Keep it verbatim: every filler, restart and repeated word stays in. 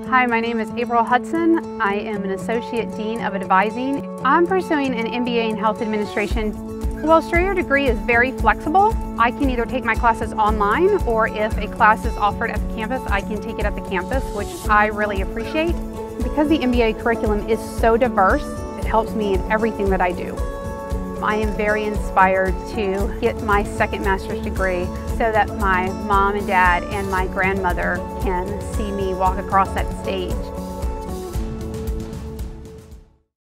Hi, my name is April Hudson. I am an Associate Dean of Advising. I'm pursuing an M B A in Health Administration. Well, straight-year degree is very flexible. I can either take my classes online, or if a class is offered at the campus, I can take it at the campus, which I really appreciate. Because the M B A curriculum is so diverse, it helps me in everything that I do. I am very inspired to get my second master's degree so that my mom and dad and my grandmother can see me walk across that stage.